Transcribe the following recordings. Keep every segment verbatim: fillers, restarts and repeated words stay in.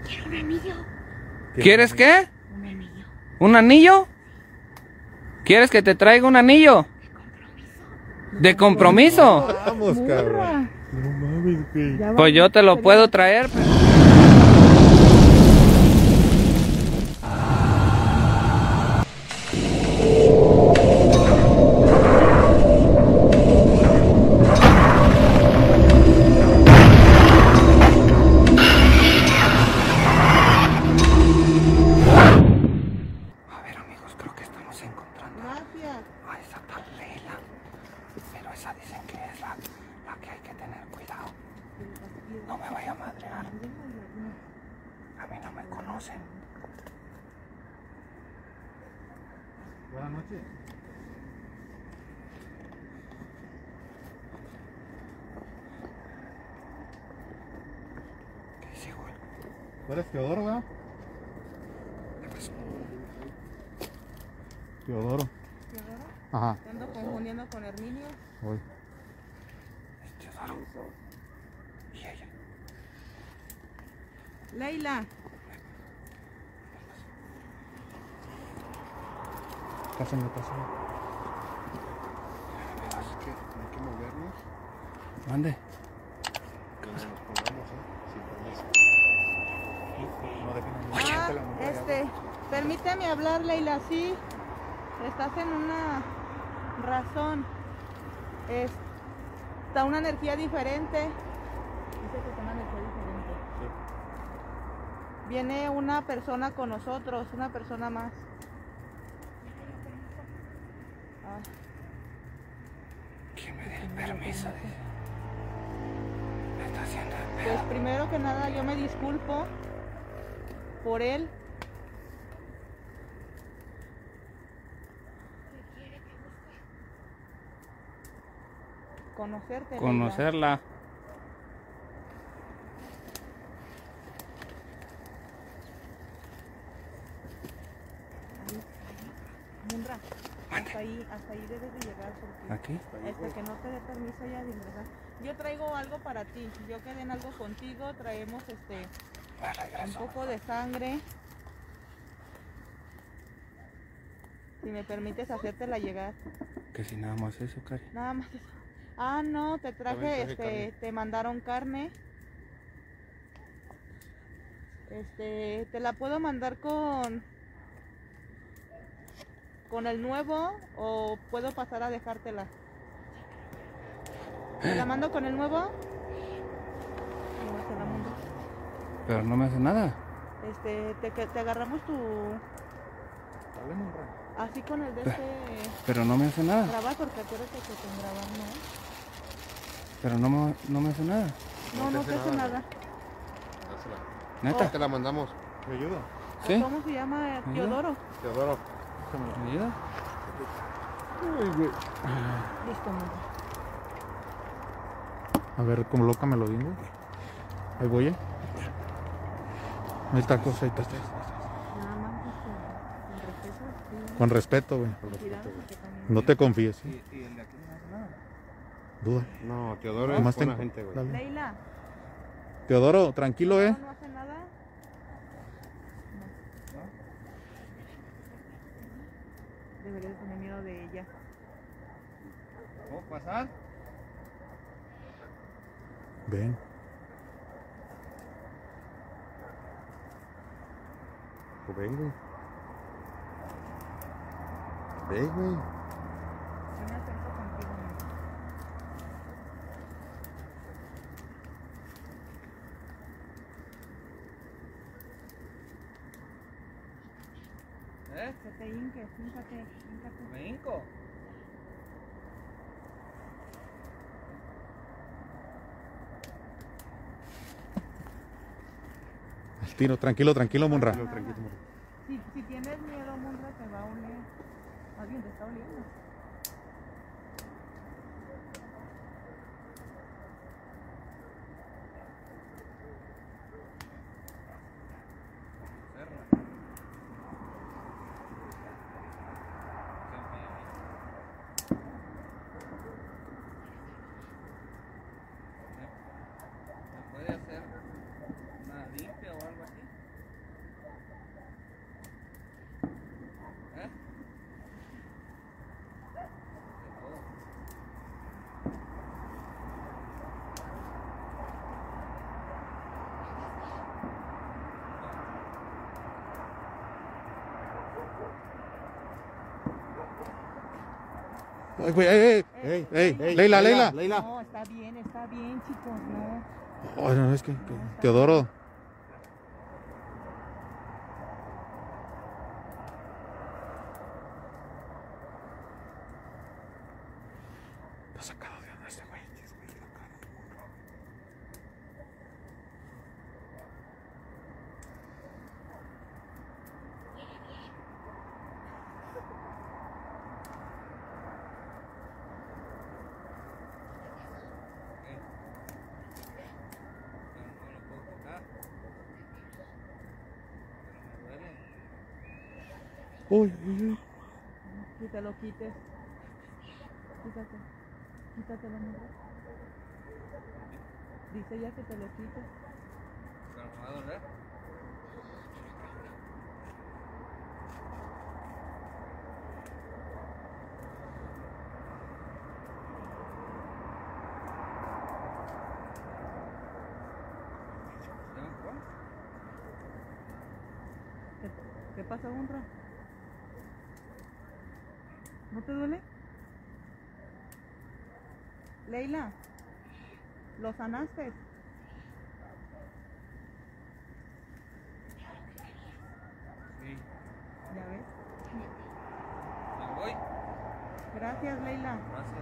Quiero un anillo. ¿Quieres qué? Un anillo. ¿Un anillo? ¿Quieres que te traiga un anillo? ¿De compromiso? Vamos, cabrón. No mames, güey. Pues yo te lo puedo traer. A ver, amigos, creo que estamos encontrando Gracias. a esa tal Leila. Pero esa dicen que es la, la que hay que tener cuidado. No me vaya a madrear. A mí no me conocen. Buenas noches. ¿Qué dice, güey? ¿Tú eres Teodoro, verdad? ¿Qué pasó? Teodoro. ¿Teodoro? Ajá. Te ando confundiendo con Herminio. Voy. Es Teodoro. Y ella. Leila. Pásenme, pásenme. Así que hay que movernos. Mande. Que nos pongamos, ¿eh? Sin permiso. No dejen a Ah, la mujer. este, permíteme hablar, Leila, sí. Estás en una razón. Es, está una energía diferente. Dice que está una energía diferente. Viene una persona con nosotros, una persona más. Ah, ¿Quién me dé el permiso? Dice. Me está haciendo el pues pedo. primero que nada yo me disculpo por él. Conocerte. Leila. Conocerla. Munra, Mande. hasta ahí, hasta ahí debes de llegar porque ¿Aquí? hasta que no te dé permiso ya de ingresar. Yo traigo algo para ti. Yo quedé en algo contigo. Traemos este Me un regreso. poco de sangre. Si me permites hacértela llegar. Que si nada más eso, Cari. Nada más eso. Ah, no, te También traje, traje este, carne. te mandaron carne. Este, te la puedo mandar con con el nuevo o puedo pasar a dejártela. ¿Te la mando con el nuevo? No, te la mando. Pero no me hace nada. Este, te, que- te agarramos tu Dale, monra. así con el de este Pero no me hace nada. grabar porque acuérdate que te grabar, ¿no? Pero no me, no me hace nada. No, no te hace nada. Dásela. ¿Neta? Te la mandamos. ¿Me ayuda? ¿Sí? ¿Cómo se llama? ¿Me Teodoro. Teodoro. ¿Me ayuda? Uy, güey. Listo, mira. A ver, como loca me lo digo. Ahí voy, ¿eh? Ahí está, cosa, ahí está. Nada más este, con respeto, sí. Con respeto, güey. Cuidado, porque también- No te confíes, ¿eh? ¿Y el de aquí no hace nada? Duda. No, Teodoro Nomás es buena ten- gente, güey. dale. Leila, Teodoro, tranquilo, ¿eh? no, no hace nada. No. Debería de tener miedo de ella. ¿Puedo pasar? Ven. Pues ven, güey. Ven, güey. Yo me acerco contigo, mira. ¿Eh? Que te hinques, híncate, híncate. ¿Me hinco? Al tiro, tranquilo, tranquilo, Monra. Nada. Tranquilo, tranquilo. Si, si tienes miedo, Mondra, te va a oler. Alguien te está oliendo. ¿Me puede hacer una limpia o algo así? Ay, güey, ey, ey, Eh, ey, Leila. Leila, Leila. Leila. No, está bien, está bien, chicos, no. Oh, no, es que, que- Teodoro. Está sacado de onda este güey. Uy, uy, uy. Que te lo quites. Quítate. Quítatelo, mujer. Dice ya que te lo quites. ¿Pero me va a doler? ¿Qué, qué pasa, Honra? ¿No te duele? Leila, ¿lo sanaste? Sí. ¿Ya ves? ¿Me voy? Gracias, Leila. Gracias.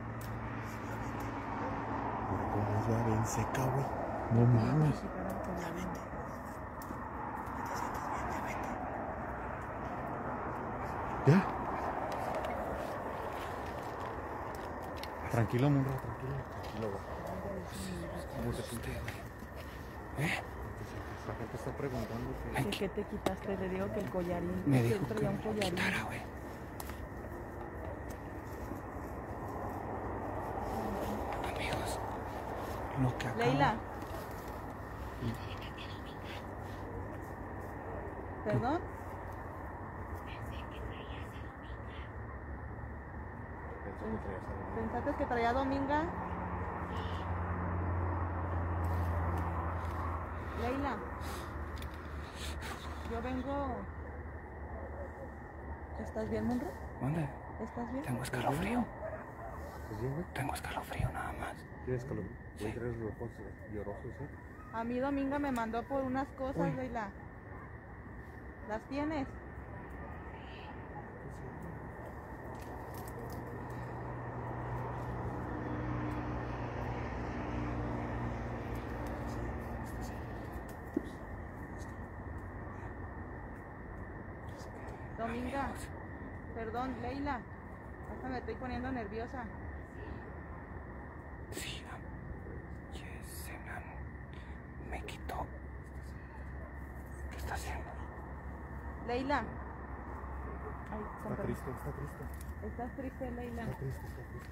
¿Cómo es la bien seca, güey? No mames. Quitar al collarín. Ya. Tranquilo, Munra, tranquilo. Tranquilo, güey. ¿Cómo se siente? ¿Eh? La gente está preguntando que... ¿De qué te quitaste? Le digo que el collarín. Me que dijo él que traía me un lo collarín. quitara, güey. Amigos, lo que acabo... Leila. ¿Perdón? ¿Pensaste que traía Dominga? Leila, yo vengo... ¿Estás bien, Monro? ¿Dónde? ¿Estás bien? Tengo escalofrío. ¿Estás bien, güey? Tengo escalofrío nada más. ¿Tienes calor? ¿Voy a traer los ojos llorosos, eh? A mí Dominga me mandó por unas cosas, Uy. Leila. ¿Las tienes? Dominga, perdón, Leila. Hasta me estoy poniendo nerviosa. Sí, am- Yesenia me quitó. ¿Qué está haciendo? Leila. Ay, con Está perdón. triste, está triste. ¿Estás triste, Leila? Está triste, está triste.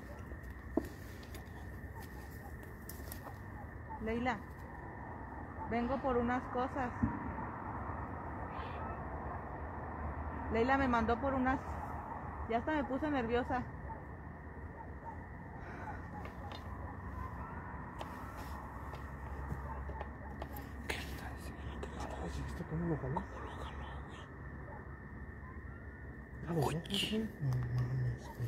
Leila, vengo por unas cosas. Leila me mandó por unas... Ya hasta me puse nerviosa. ¿Qué está haciendo? ¿Has visto cómo lo jaló? ¿Cómo lo jaló? Uy. No mames, güey.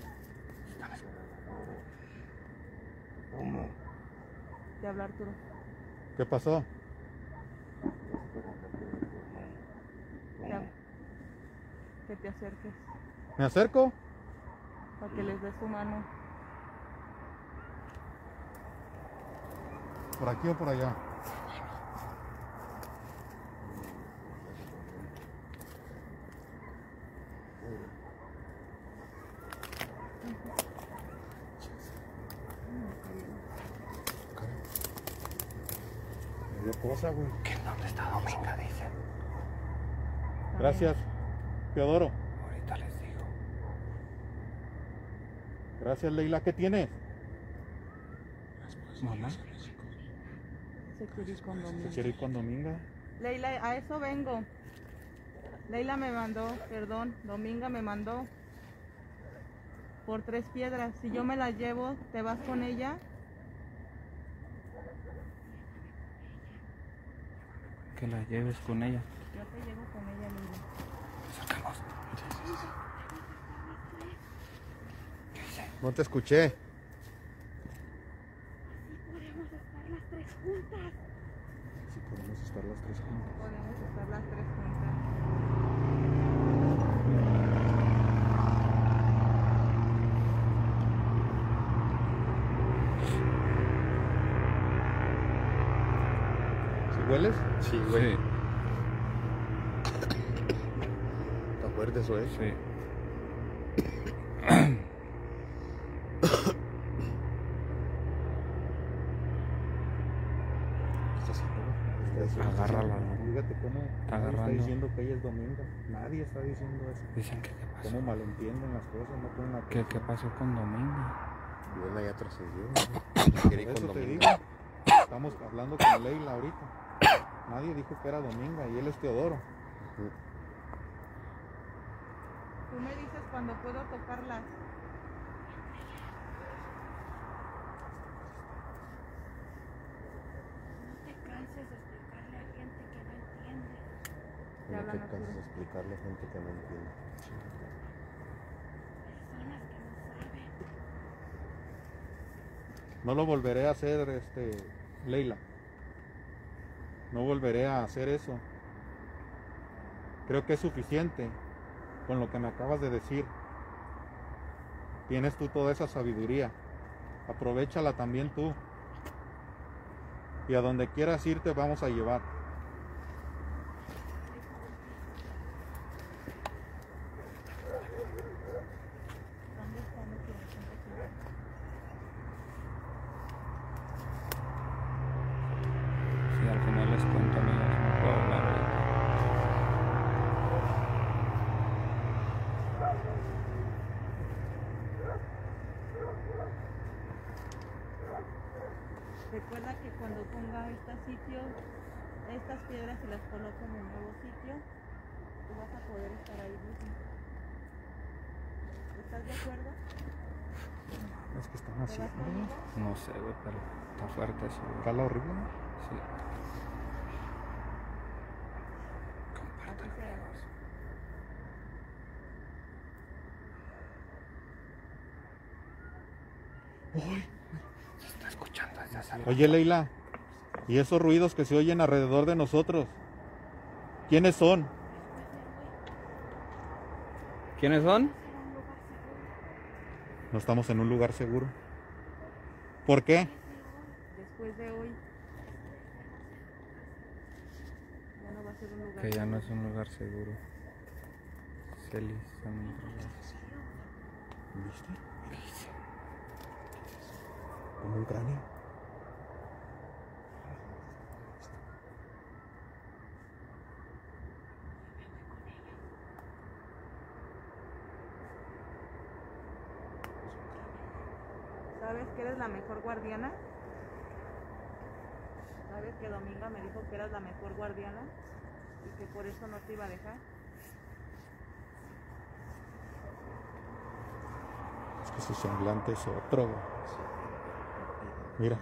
¿Cómo? Te habla Arturo. ¿Qué pasó? Te hab- Que te acerques ¿Me acerco? para que les des tu mano. ¿Por aquí o por allá? Me dio cosa, güey. ¿Que en dónde está Dominga? Dice. Gracias, Teodoro. Ahorita les digo. Gracias, Leila. ¿Qué tienes? Mamá. Se quiere ir con ¿Se Dominga. quiere ir con Dominga? Leila, a eso vengo. Leila me mandó, perdón, Dominga me mandó por tres piedras. Si yo me las llevo, ¿te vas con ella? Que la lleves con ella. Yo te llevo con ella, Leila. Acercamos. ¿Qué dice? No te escuché. Podemos estar las tres juntas. Si podemos estar las tres juntas. Podemos estar las tres juntas. ¿Sí hueles? Sí, Sí. ¿Está fuerte eso, eh? Sí. ¿Qué está haciendo? Está diciendo- Agárrala. Fíjate cómo Está nadie agarrando. está diciendo que ella es Dominga. Nadie está diciendo eso. Dicen que qué pasó. Cómo malentienden las cosas, no ponen la ¿Qué, qué pasó con Domingo? Leila ya trascendió. Por eso te digo, estamos hablando con Leila ahorita. Nadie dijo que era Dominga y él es Teodoro. Tú me dices cuando puedo tocarlas. No te canses de explicarle a gente que no entiende. Te No hablan te así. canses de explicarle a gente que no entiende. Personas que no saben. No lo volveré a hacer, este, Leila. No volveré a hacer eso. Creo que es suficiente con lo que me acabas de decir. Tienes tú toda esa sabiduría. Aprovéchala también tú. Y a donde quieras ir te vamos a llevar. ¿Dónde está lo que me siento aquí? Sí, al final les cuento, amigos, no puedo hablar ahorita. Recuerda que cuando ponga estos sitios, estas piedras y las coloco en el nuevo sitio, tú vas a poder estar ahí mismo. ¿Estás de acuerdo? Es que están ¿Te vas haciendo. conmigo? No sé, güey, pero está fuerte eso, güey. Cala horrible. Sí. Así Compártelo, será. amigos. Se está escuchando desde hace rato. Oye, Leila, ¿y esos ruidos que se oyen alrededor de nosotros? ¿Quiénes son? ¿Quiénes son? No estamos en un lugar seguro. ¿Por qué? Después de hoy, ya no va a ser un lugar. Que ya no seguro. es un lugar seguro. Celis, también. ¿Viste? Como un cráneo. ¿Sabes que eres la mejor guardiana? ¿Sabes que Dominga me dijo que eras la mejor guardiana? Y que por eso no te iba a dejar. Es que su semblante es otro. güey. Mira.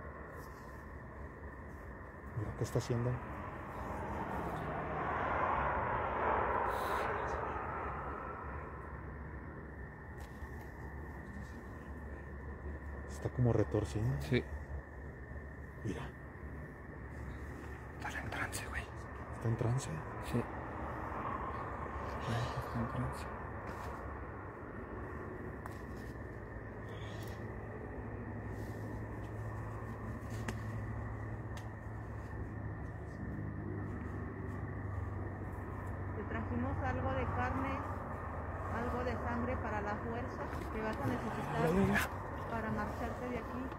Mira qué está haciendo. Está como retorciendo. Sí. Mira, Está en trance, güey. está en trance. Sí. Está en trance. Te trajimos algo de carne, algo de sangre para la fuerza que vas a necesitar para marcharte de aquí.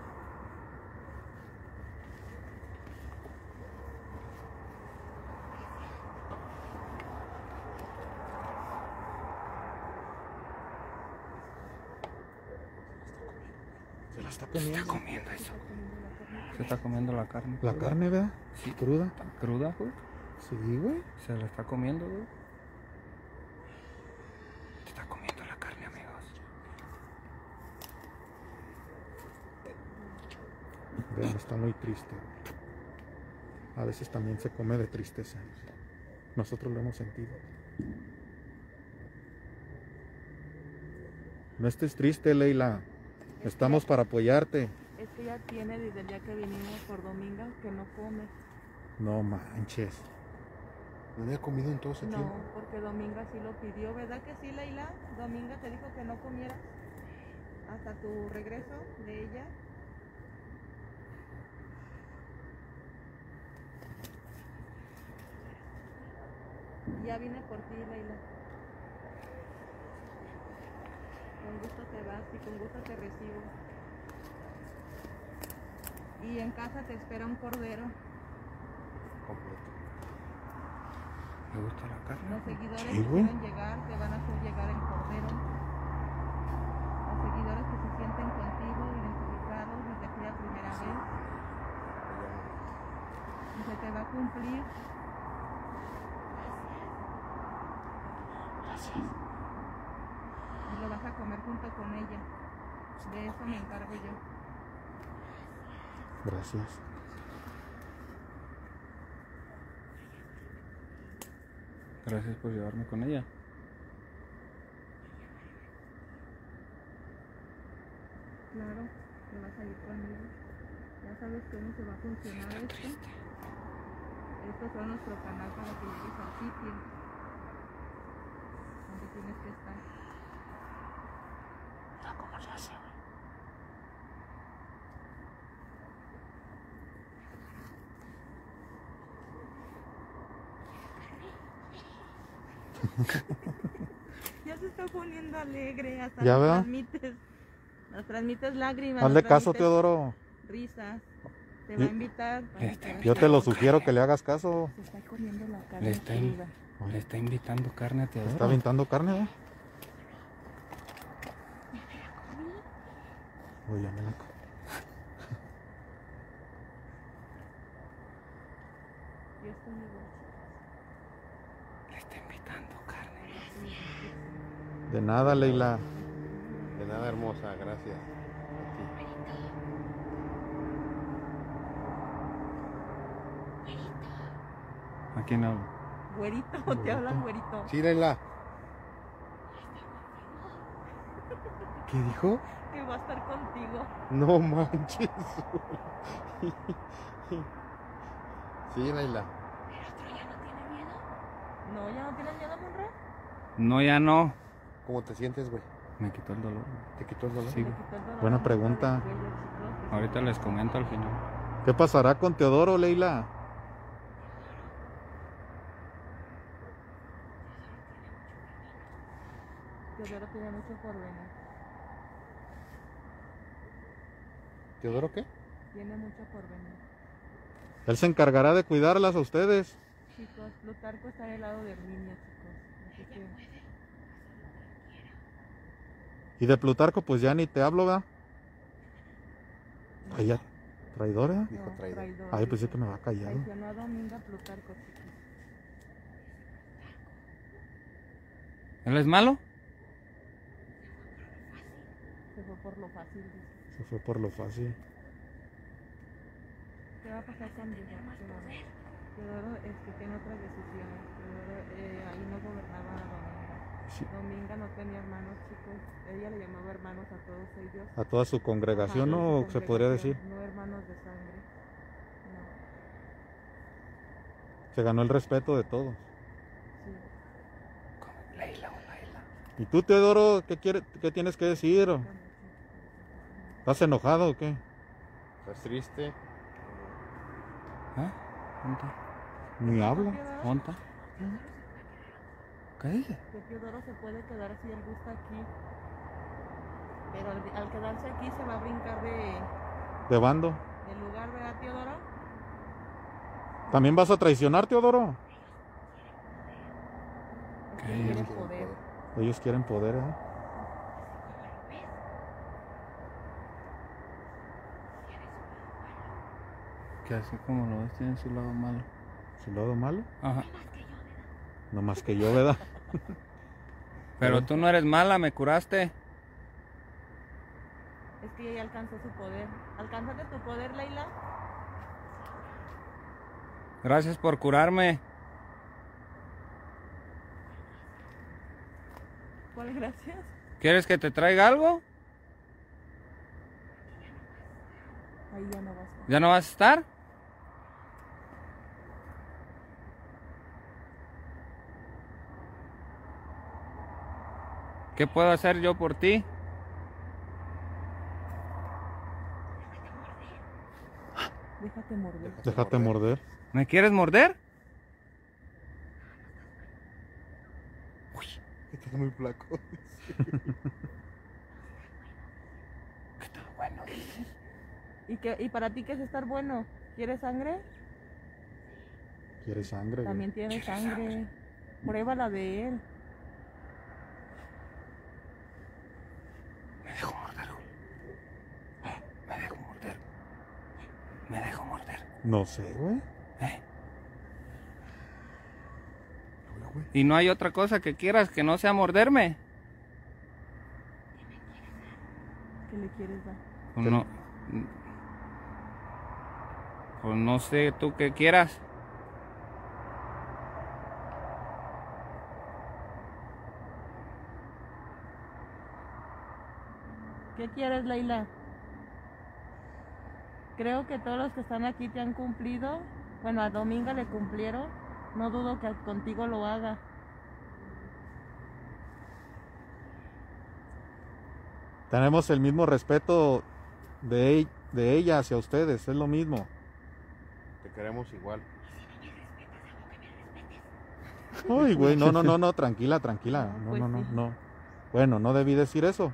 Se la está Se está comiendo. comiendo eso. Se está comiendo la carne. La carne, ¿verdad? Sí. Cruda. ¿Está cruda, güey? Sí, güey. Se la está comiendo, güey. Se está comiendo la carne, amigos. Vean, está muy triste. A veces también se come de tristeza. Nosotros lo hemos sentido. No estés triste, Leila. Estamos para apoyarte. Es que ella tiene desde el día que vinimos por Dominga que no come. No manches. ¿No había comido en todo ese No, tiempo? porque Dominga sí lo pidió, ¿verdad que sí, Leila? Dominga te dijo que no comieras hasta tu regreso de ella. Ya vine por ti, Leila. Con gusto te vas y con gusto te recibo. Y en casa te espera un cordero. Completo. Me gusta la carne. Los seguidores Sí, que güey. quieren llegar te van a hacer llegar en cordero. Los seguidores que se sienten contigo, identificados desde aquella primera vez. Y se te va a cumplir. Y lo vas a comer junto con ella. De eso me encargo yo. Gracias. Gracias por llevarme con ella. Claro, te vas a ir conmigo. Ya sabes cómo se va a funcionar esto. Estos son nuestro canal para que llegues al sitio donde tienes que estar. Mira cómo le hace, güey. Ya se está poniendo alegre, hasta ¿Ya nos veo? transmites, nos transmites lágrimas. Hazle nos caso, transmites Teodoro. Risas. Te va a invitar. para Este, que Yo te lo sugiero que le hagas caso. Se está comiendo la Le carne está, in- cruda. le está invitando carne a Teodoro. Está aventando carne, ¿eh? Oye, ya me la co- Yo estoy igual. Le está invitando carne. De nada, Leila. De nada, hermosa, gracias. ¿A quién hablo? Güerito, te hablan güerito. Sí, Leila. ¿Qué dijo? Que va a estar contigo. No manches. Sí, Leila. No, ya no tienes miedo, Monra. No, ya no. ¿Cómo te sientes, güey? Me quitó el dolor. ¿Te quitó el dolor? Sí. Le quitó el dolor Buena a la pregunta. del cuello, chicos. Ahorita les comento al final. ¿Qué pasará con Teodoro, Leila? Teodoro tiene mucho por venir. ¿Teodoro qué? Tiene mucho por venir. Él se encargará de cuidarlas a ustedes. Chicos, Plutarco está del lado de Herminia, chicos. Así que Y de Plutarco, pues ya ni te hablo, ¿verdad? Ay, ya. Traidor, ¿eh? Dijo no, traidor. traidor. Ay, pensé que me va a callar. Traicionó a Dominga Plutarco, chicos. ¿Él es malo? Se fue por lo fácil, dice. Se fue por lo fácil. ¿Qué va a pasar con Teodoro? Teodoro este, tiene otras decisiones. Teodoro eh, ahí no gobernaba a Dominga. Sí. Dominga no tenía hermanos, chicos. Ella le llamaba hermanos a todos ellos. A toda su congregación, Ajá, ¿no? su Se podría decir. congregación, no hermanos de sangre. No, Se ganó el respeto de todos. sí. Como Leila o Laila. ¿Y tú, Teodoro, qué, quiere, qué tienes que decir? ¿Estás enojado o qué? ¿Estás triste? ¿Ah? ¿Monta? Ni hablo. Teodoro, ¿Monta? ¿Qué dice? que Teodoro se puede quedar si él gusta aquí. Pero al, al quedarse aquí se va a brincar de, De bando. del lugar, ¿verdad, Teodoro? ¿También vas a traicionar, Teodoro? Es ¿Qué que dice? quiere poder. Ellos quieren poder, ¿eh? Que así como lo ves tiene su lado malo. ¿Su lado malo? Ajá. No más que yo, ¿verdad? Pero tú no eres mala, me curaste. Es que ella ya alcanzó su poder. ¿Alcanzaste tu poder, Leila? Gracias por curarme. ¿Cuál gracias? ¿Quieres que te traiga algo? Ahí ya no va a estar. ¿Ya no vas a estar? ¿Qué puedo hacer yo por ti? Déjate morder. Déjate morder. ¿Me quieres morder? Estás muy flaco. Está bueno. ¿Y, qué, ¿Y para ti qué es estar bueno? ¿Quieres sangre? ¿Quieres sangre, güey? También tiene ¿Quieres sangre. sangre? Pruébala de él. Me dejo morder. Me dejo morder. Me dejo morder. No sé, güey. ¿Eh? Oye, güey. ¿Y no hay otra cosa que quieras que no sea morderme? ¿Qué le quieres dar? Pues no. Pues no sé tú qué quieras. ¿Qué quieres, Leila? Creo que todos los que están aquí te han cumplido. Bueno, a Dominga le cumplieron. No dudo que contigo lo haga. Tenemos el mismo respeto de, e- de ella hacia ustedes, es lo mismo. Te queremos igual. Uy, güey, no, no, no, no, tranquila, tranquila. No, Pues no, no, sí. no. Bueno, no debí decir eso.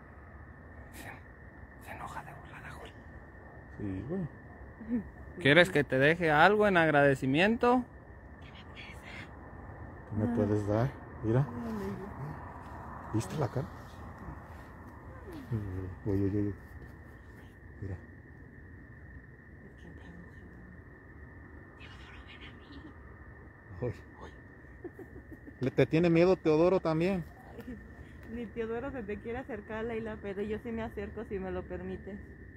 Se, se enoja de volada, güey. Sí, güey. ¿Quieres que te deje algo en agradecimiento? ¿Qué me puedes dar? Mira, ¿viste la cara? Oye, oye, oye. Mira. Uy, uy. ¿Le te tiene miedo Teodoro también? Ni Teodoro se te quiere acercar a Leila, pero yo sí me acerco si me lo permites.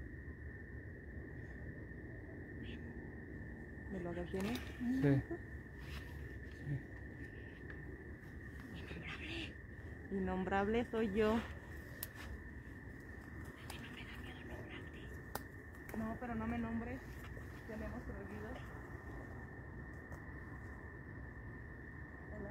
¿Me lo detienes? Sí. Innombrable soy yo. No, pero no me nombres. Tenemos prohibido. Hola.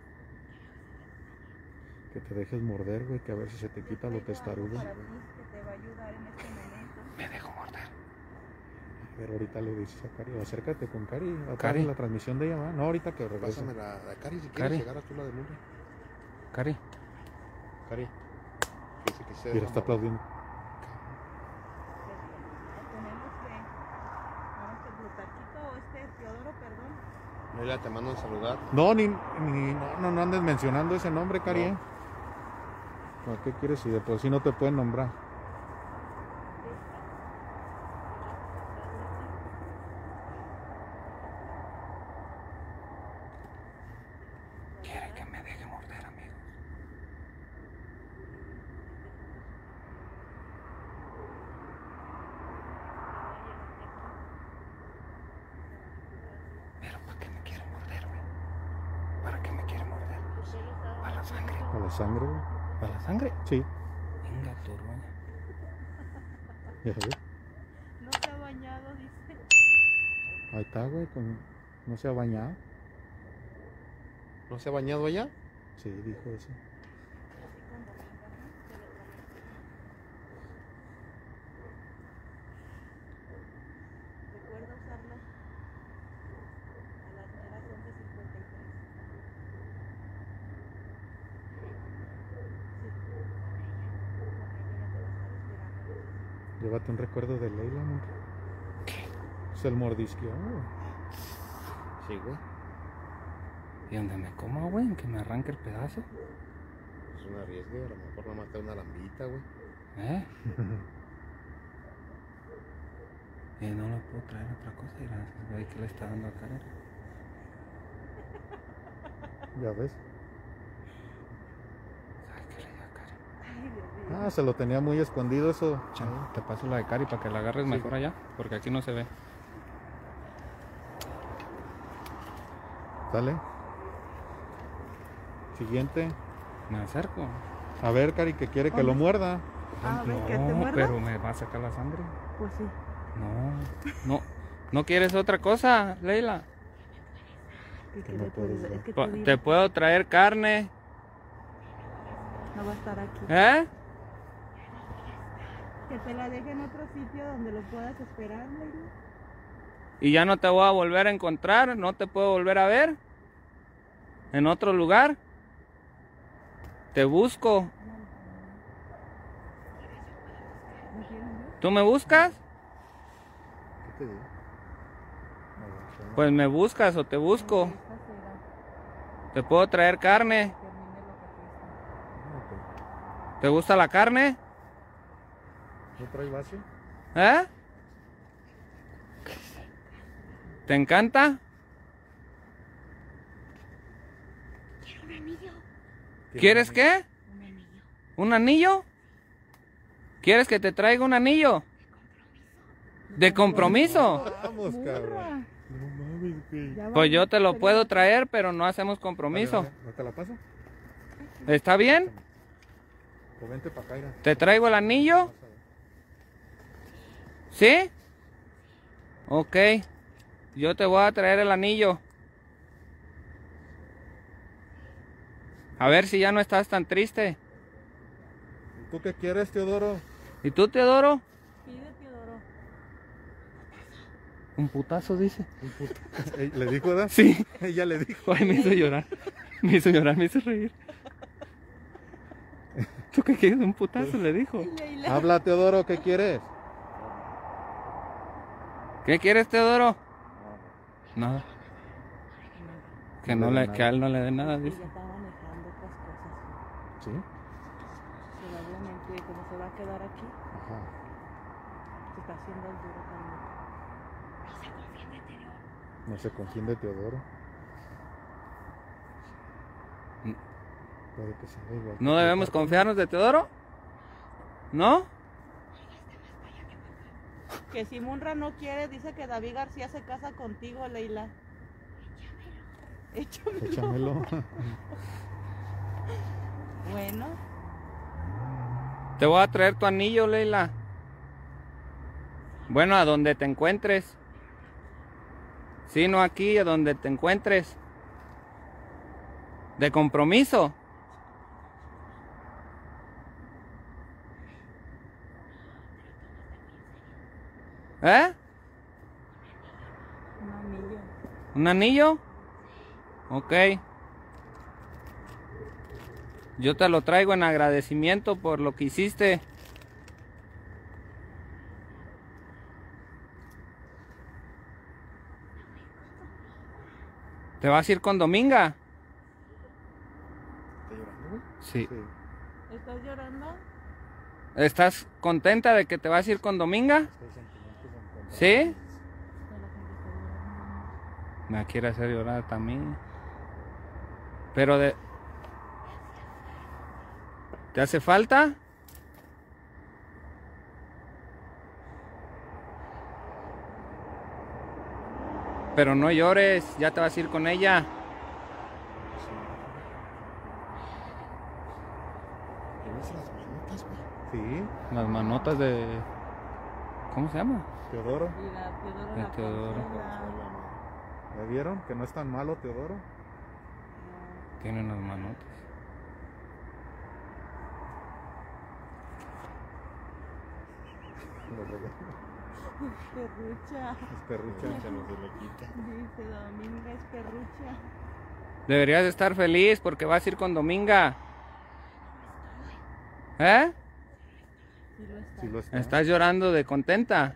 Que te dejes morder, güey, que a ver si se te quita lo testarudo. Para ti, que te va a ayudar en este momento. Me dejo morder. Pero ahorita le dices a Cari, acércate con Cari, apaga Cari. la transmisión de ella, ¿va? No, ahorita que regrese. Pásame la, la Cari si Cari. quieres llegar a tú la de Mure. Cari. Cari. Dice que se Mira, está aplaudiendo. Tenemos que. Vamos a Plutarquito o este Teodoro, perdón. Leila, te mando a saludar. No, ni, ni no, no, no andes mencionando ese nombre, Cari. ¿eh? ¿Para qué quieres si de por sí no te pueden nombrar? Quiere que me deje morder, amigos. Pero ¿para qué me quiere morder, güey? ¿Para qué me quiere morder? ¿Para la sangre? ¿A la sangre, güey? ¿Para la sangre? Sí. Venga, tu roña. Ya ves. No se ha bañado, dice. Ahí está, güey. Con... No se ha bañado. ¿No se ha bañado allá? Sí, dijo eso. Recuerda usarlo a las horas once cincuenta y tres. Sí. Porque ella ya te va a estar esperando. Llévate un recuerdo de Leila, ¿no? ¿Qué? Es el mordisqueo. Sí, güey. ¿Y donde me coma, güey? ¿En que me arranque el pedazo? Es un arriesgue, a lo mejor nomás te da una lambita, güey. ¿Eh? Y no le puedo traer otra cosa. Y gracias, güey, que le está dando a cara. Ya ves. ¿Sabes qué le dio a Cari? Ay, Dios mío. Ah, se lo tenía muy escondido eso. Chan, te paso la de Cari para que la agarres mejor allá. Porque aquí no se ve. Dale. Siguiente. Me acerco. A ver, Cari, que quiere que lo muerda. A ver, que te No, muerda. pero me va a sacar la sangre. Pues sí. No, no. ¿No quieres otra cosa, Leila? ¿Qué Que quiere no tu puedes vida? ver. Es que Po- tu vida Te puedo traer carne, no va a estar aquí. ¿eh? Que te la deje en otro sitio donde lo puedas esperar, Leila. Y ya no te voy a volver a encontrar, no te puedo volver a ver. En otro lugar. Te busco. ¿Tú me buscas? ¿Qué te digo? Pues me buscas o te busco. Te puedo traer carne. ¿Te gusta la carne? ¿No trae base? ¿Eh? ¿Te encanta? Quiero un anillo. ¿Quieres qué? Un anillo. ¿Un anillo? ¿Quieres que te traiga un anillo? ¿De compromiso? Vamos, cabrón. Morra. No mames, güey. Ya Pues yo vamos, te lo sería- puedo traer, pero no hacemos compromiso. Vale, vale, ¿no te la paso? ¿Está bien? O vente para acá, mira. ¿Te traigo el anillo? Vas a ver. ¿Sí? Ok. Yo te voy a traer el anillo. A ver si ya no estás tan triste. ¿Y tú qué quieres, Teodoro? ¿Y tú, Teodoro? Pide, Teodoro. Un putazo, dice. Un puto. Ey, ¿Le dijo, verdad? Sí. Ella le dijo. Ay, me hizo llorar. Me hizo llorar, me hizo reír. ¿Tú qué quieres? Un putazo, le dijo. Leila. Habla, Teodoro, ¿qué quieres? ¿Qué quieres, Teodoro? Nada. Que, no le, que a él no le dé nada, Ella dice. está manejando otras cosas. Sí. Probablemente, como se va a quedar aquí, Ajá. se está haciendo el duro conmigo. No se confía en interior. No se confíe de Teodoro. Mm. Puede que sea igual. ¿No debemos confiarnos de Teodoro? ¿No? Que si Munra no quiere, dice que David García se casa contigo, Leila. Échamelo. Échamelo. Bueno, Te voy a traer tu anillo, Leila. Bueno, a donde te encuentres. Sí, no aquí, a donde te encuentres. De compromiso. ¿Eh? un anillo. ¿Un anillo? Ok. Yo te lo traigo en agradecimiento por lo que hiciste. ¿Te vas a ir con Dominga? ¿Está llorando, güey? Sí. Sí. ¿Estás llorando? ¿Estás contenta de que te vas a ir con Dominga? Estos sentimientos encontrados. ¿Sí? Toda la gente está llorando. Me quiere hacer llorar también. Pero de... ¿Te hace falta? Pero no llores, ya te vas a ir con ella. ¿Tienes las manotas, güey? Sí, Las manotas de... ¿Cómo se llama? Teodoro. Y la Teodoro De la Teodoro. consuela. ¿Ya vieron que no es tan malo, Teodoro? Tiene unas manotas. Lo regaló. Perrucha. Es perrucha. Se nos se le quita. Dice Dominga es perrucha. Deberías de estar feliz porque vas a ir con Dominga. ¿Eh? Sí lo está. Sí lo está. ¿Estás llorando de contenta?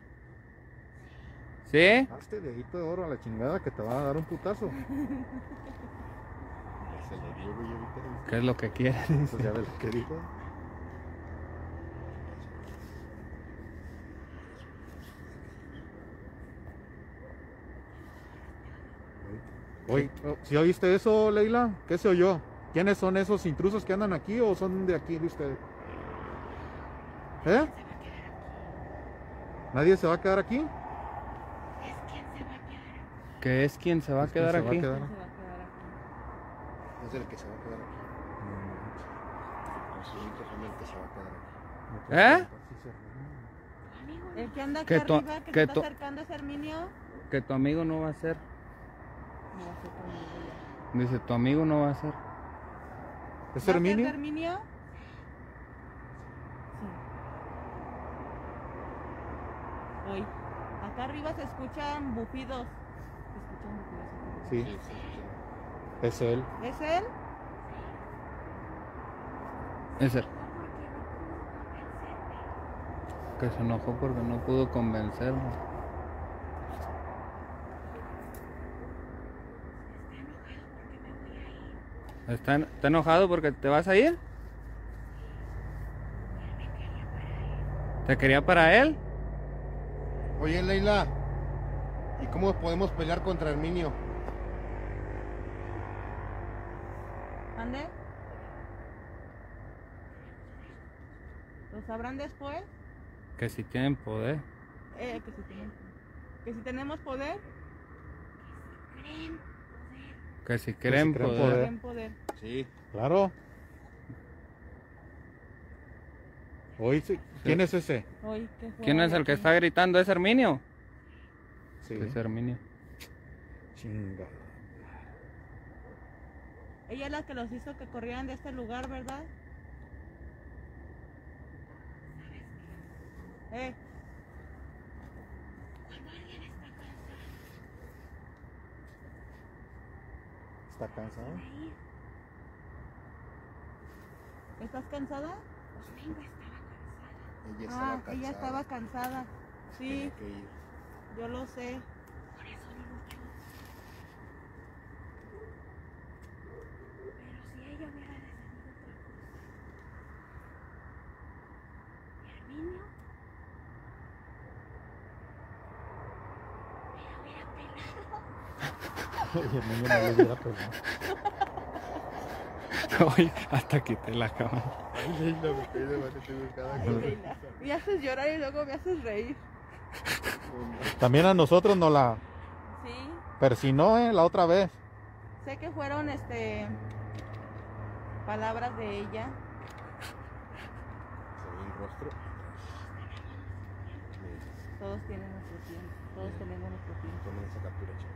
¿Sí? Hazte dedito de oro a la chingada que te va a dar un putazo. Ya se le dio, güey, ahorita. ¿Viste? ¿Qué es lo que quieres? Pues ya ves lo que dijo. Oye, ¿sí oíste eso, Leila? ¿Qué se oyó? ¿Quiénes son esos intrusos que andan aquí o son de aquí de ustedes? ¿Eh? ¿Nadie se va a quedar aquí? ¿Qué es quien se va a Es quien quedar se va a aquí? quedar. Se va a quedar aquí. Es el que se va a quedar aquí. Con su hija. que se va a quedar aquí. ¿Eh? El que anda aquí Que tu- arriba, que, que se está tu- acercando es Herminio. Que tu amigo no va a ser. No va a ser conmigo ya. Dice, tu amigo no va a ser. ¿Es ¿Va a ser Herminio? de Herminio? Sí. Hoy. Acá arriba se escuchan bufidos. Se escuchan bufidos acá arriba. Sí, Sí, sí, sí. es él. ¿Es él? Es él. Que se enojó porque no pudo convencerlo. ¿Está, en- ¿Está enojado porque te vas a ir? ¿Te quería para él? Oye, Leila, ¿y cómo podemos pelear contra Herminio? ¿Ande? ¿Lo sabrán después? Que si tienen poder. Eh, que si tienen, que si tenemos poder, Que si creen creen poder. poder. tienen poder. Sí. Claro. Hoy sí. ¿Quién es ese? Hoy, ¿qué fue ¿Quién es el que aquí? está gritando? ¿Es Herminio? Sí. Es Herminio. Chinga. Ella es la que los hizo que corrieran de este lugar, ¿verdad? Eh, ¿Está cansado? ¿estás cansada? Ella estaba Ah, cansada. ella estaba cansada. Sí, Tenía que ir. yo lo sé. Pero si ella hubiera decidido otra cosa, Herminio me hubiera pelado. Oye, niño, no le hubiera pegado. Oye, hasta quité la cámara. Ay, Leila, me caí de madre, tengo cada Ay, cosa. Leila, me haces llorar y luego me haces reír. También a nosotros nos la Sí, persinó, ¿eh? La otra vez. sé que fueron este palabras de ella. Se ve un rostro. Todos tienen nuestro tiempo, todos tenemos nuestro tiempo. Tomen esa captura, chicos.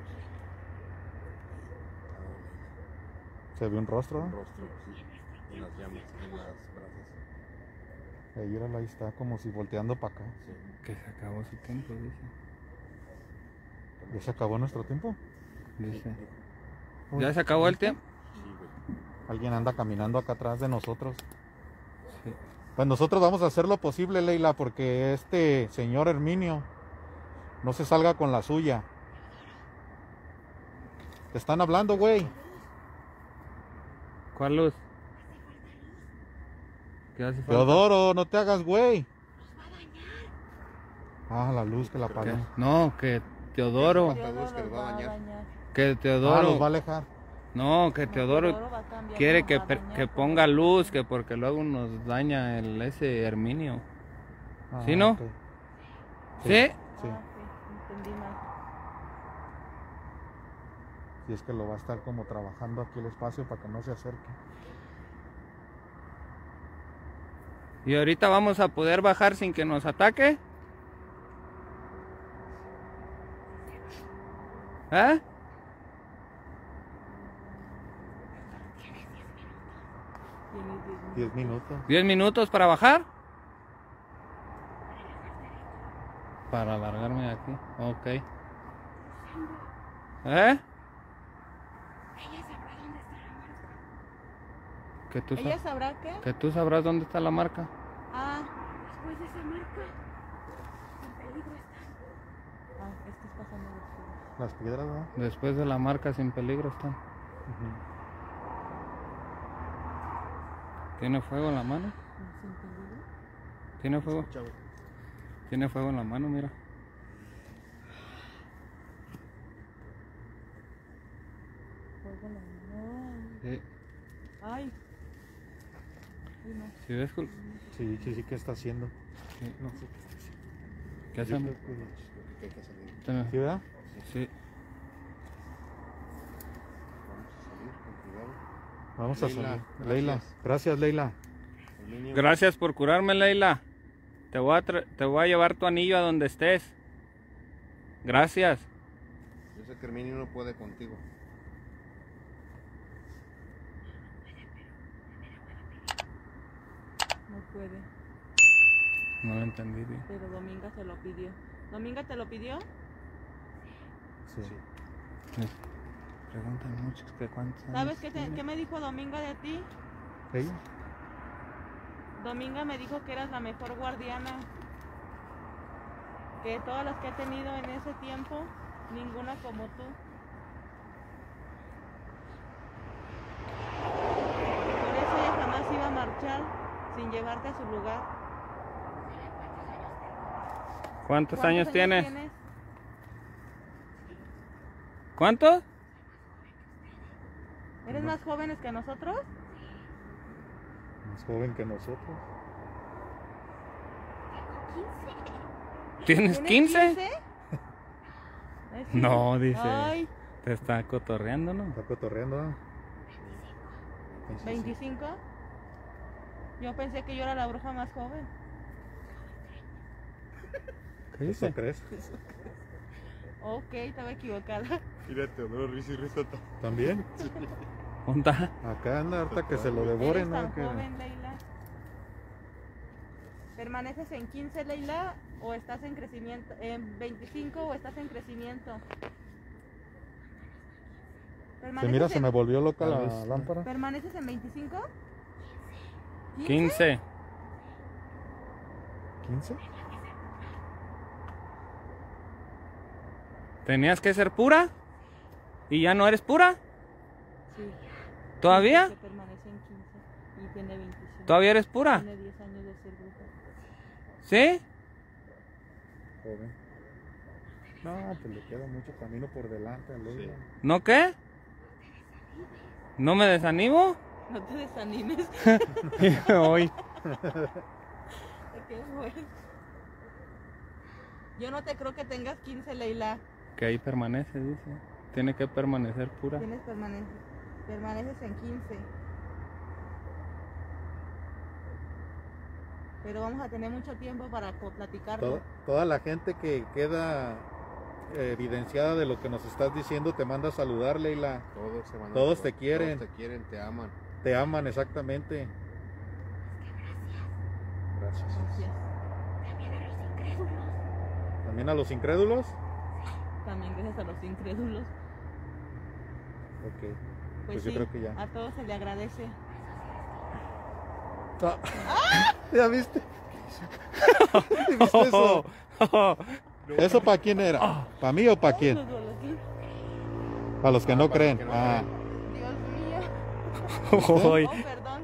Se ve un rostro, Un ¿eh? rostro, sí. En las llamas, en las brasas. Ahí, míralo, ahí está, como si volteando para acá. Sí. Que se acabó su tiempo, dice. ¿Ya se acabó nuestro tiempo? Dice. Uy, ¿Ya se acabó el tiempo? Sí, güey. Alguien anda caminando acá atrás de nosotros. Sí. Pues nosotros vamos a hacer lo posible, Leila, porque este señor Herminio no se salga con la suya. Te están hablando, güey. ¿Cuál luz? ¿Qué hace falta? Teodoro, no te hagas, güey. Ah, la luz que la ¿Qué? apaga. No, que Teodoro. Teodoro Teodoro que los va a va a bañar. bañar. Que Ah, los va a Teodoro. alejar. No, que No, Teodoro va a cambiar, quiere nos que, va a pe- bañar que con ponga los- luz, que porque luego nos daña el ese Herminio. Ah, ¿Sí, no? ok. ¿Sí? Sí. Ah, ok, entendí mal. Si es que lo va a estar como trabajando aquí el espacio para que no se acerque. ¿Y ahorita vamos a poder bajar sin que nos ataque? ¿Eh? Tienes diez minutos. Diez minutos. ¿Diez minutos para bajar? Para alargarme de aquí. Ok. ¿Eh? Ella sabrá dónde está la marca. Que tú, ¿Ella sa- sabrá qué? que tú sabrás dónde está la marca. Ah, Después de esa marca, en peligro están. ah, es que es pasando después. Las piedras, ¿no? Después de la marca sin peligro están. ¿Tiene fuego en la mano? ¿Sin peligro? ¿Tiene fuego? Chavo. Tiene fuego en la mano, mira. Fuego en la mano. Sí. Ay. Uy, no. ¿Sí ves? Jul? Sí, sí, sí, ¿qué está haciendo? Sí. No sé qué está haciendo. ¿Qué Yo hacemos? creo que- Que hay que salir. Tiene- ¿Sí, verdad? Sí. Vamos a salir con cuidado. Vamos a Leila, salir. gracias. Leila, gracias, Leila. Nos Herminio. Gracias por curarme, Leila. Te voy a, tra- te voy a llevar tu anillo a donde estés. Gracias. Yo sé que Herminio no puede contigo. No puede, No lo entendí bien. pero Dominga se lo pidió. ¿Dominga te lo pidió? Sí. Me preguntan mucho que cuántos años ¿Sabes qué, te- tiene. qué me dijo Dominga de ti? ¿Ella? Dominga me dijo que eras la mejor guardiana. Que todas las que he tenido en ese tiempo, ninguna como tú. Por eso ella jamás iba a marchar sin llevarte a su lugar. ¿Cuántos años tienes? tienes? ¿Cuántos? ¿Eres más jóvenes que nosotros? Más joven que nosotros. ¿Tienes quince? Ay, sí. No, dice. Ay, Te está cotorreando, ¿no? Está cotorreando. ¿eh? ¿veinticinco? Yo pensé que yo era la bruja más joven. ¿Qué dice? ¿Eso crees? Ok, estaba equivocada. Mira, Teodoro, risa y risa. ¿También? ¿Onta? Acá anda, ahorita que se lo devoren, ¿Eres tan ¿no? Que- joven, Leila? ¿Permaneces en quince, Leila? ¿O estás en crecimiento? ¿En veinticinco o estás en crecimiento? Se ¿Permaneces mira, en- se me volvió loca Tal la vez. lámpara. ¿Permaneces en veinticinco? quince. ¿quince? ¿Tenías que ser pura? ¿Y ya no eres pura? Sí. ¿Todavía? Dice que permanece en quince y tiene veinticinco. ¿Todavía eres pura? Tiene diez años de ser bruja. ¿Sí? Joven. No, pues le queda mucho camino por delante a Leila. ¿No qué? ¿No me desanimo? No te desanimes. Hoy. Qué bueno. Yo no te creo que tengas quince, Leila. Que ahí permanece, dice. Tiene que permanecer pura. Tienes permanece, permaneces en quince. Pero vamos a tener mucho tiempo para co- platicarlo. Toda, toda la gente que queda eh, evidenciada de lo que nos estás diciendo te manda a saludar, Leila. Todos se van a- Todos te quieren. Todos te quieren, te aman. Te aman exactamente. Gracias. Gracias. También a los incrédulos. También gracias a los incrédulos. Ok. Pues, Pues sí, yo creo que ya. a todos se le agradece. Ah, ¿ya viste? ¿Viste eso? ¿Eso para quién era? ¿Para mí o para quién? Los golosinas. Para los que no para creen. los que no Ah, Dios mío. Hoy. Oh, perdón.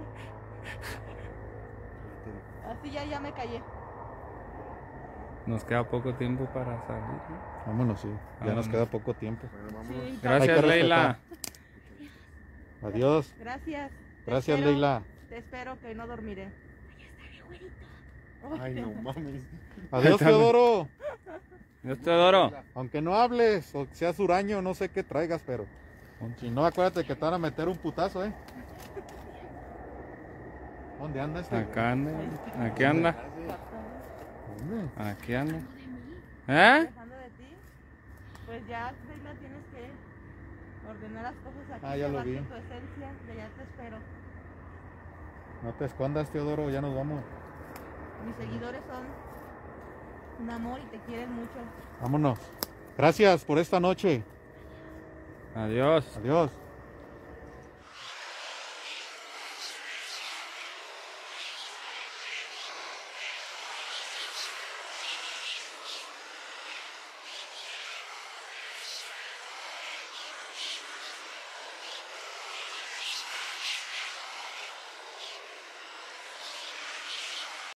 Así ya, ya me callé. Nos queda poco tiempo para salir. ¿no? vámonos, sí. Ya nos Vámonos. queda poco tiempo. Bueno, vámonos. Sí, Gracias, Hay que Leila. Adiós. gracias. Te Gracias, espero- Leila. Te espero que no dormiré. Ay, no mames. Adiós, Teodoro. Dios te adoro. Aunque no hables o seas huraño, no sé qué traigas, pero si no, acuérdate que te van a meter un putazo, ¿eh? ¿Dónde anda este? Acá anda. Aquí anda. ¿Dónde? Aquí anda. ¿Eh? Dejando de ti, pues ya, Leila, tienes que ordenar las cosas aquí. Ah, ya lo llevarte vi. tu esencia, de allá te espero. No te escondas, Teodoro, ya nos vamos. Mis seguidores son un amor y te quieren mucho. Vámonos. Gracias por esta noche. Adiós. Adiós.